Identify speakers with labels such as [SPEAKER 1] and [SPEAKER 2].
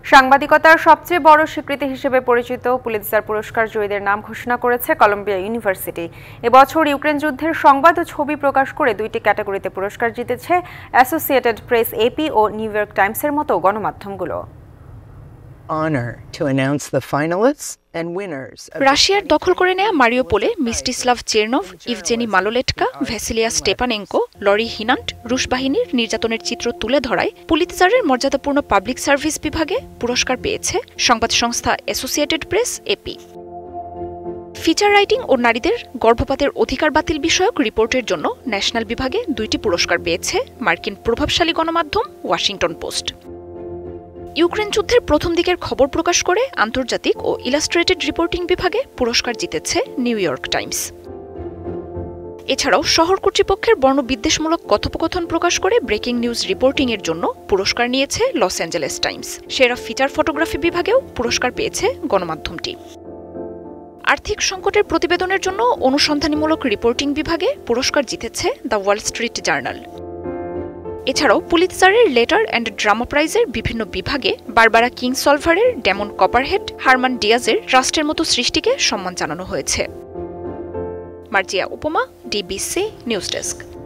[SPEAKER 1] সাংবাদিকতার সবচেয়ে বড় স্বীকৃতি হিসেবে পরিচিত পুলিৎজার পুরস্কার জয়ীদের নাম ঘোষণা করেছে কলম্বিয়া ইউনিভার্সিটি। এবছর ইউক্রেন যুদ্ধের সংবাদ ও ছবি প্রকাশ করে দুইটি ক্যাটাগরিতে পুরস্কার জিতেছে অ্যাসোসিয়েটেড প্রেস এপি ও নিউ ইয়র্ক টাইমসের মতো গণমাধ্যমগুলো।
[SPEAKER 2] রাশিয়ার দখল করে নেয়া মারিউপোলে Mstyslav Chernov, Yevgeny Maloletka, Vasilisa Stepanenko, Lori Hinnant রুশ বাহিনীর নির্যাতনের চিত্র তুলে ধরায় পুলিৎজারের মর্যাদাপূর্ণ পাবলিক সার্ভিস বিভাগে পুরস্কার পেয়েছে সংবাদ সংস্থা Associated Press AP. Feature writing ও নারীদের গর্ভপাতের অধিকার বাতিল বিষয়ক রিপোর্টের জন্য ন্যাশনাল বিভাগে দুইটি পুরস্কার পেয়েছে মার্কিন প্রভাবশালী গণমাধ্যম ওয়াশিংটন পোস্ট। ইউক্রেন যুদ্ধের প্রথম দিকের খবর প্রকাশ করে আন্তর্জাতিক ও ইলাস্ট্রেটেড রিপোর্টিং বিভাগে পুরস্কার জিতেছে নিউ ইয়র্ক টাইমস। এছাড়াও শহর কর্তৃপক্ষের বর্ণবিদ্বেষমূলক কথোপকথন প্রকাশ করে ব্রেকিং নিউজ রিপোর্টিংয়ের জন্য পুরস্কার নিয়েছে লস অ্যাঞ্জেলেস টাইমস। সেরা ফিচার ফটোগ্রাফি বিভাগেও পুরস্কার পেয়েছে গণমাধ্যমটি। আর্থিক সংকটের প্রতিবেদনের জন্য অনুসন্ধানীমূলক রিপোর্টিং বিভাগে পুরস্কার জিতেছে দ্য ওয়াল স্ট্রিট জার্নাল। এছাড়াও পুলিৎজারের লেটার অ্যান্ড ড্রামা প্রাইজের বিভিন্ন বিভাগে বারবারা কিংসলভারের ডেমন কপারহেড, হারমান ডিয়াজের ট্রাস্টের মতো সৃষ্টিকে সম্মান জানানো হয়েছে। মার্জিয়া উপমা, ডিবিসি নিউজ ডেস্ক।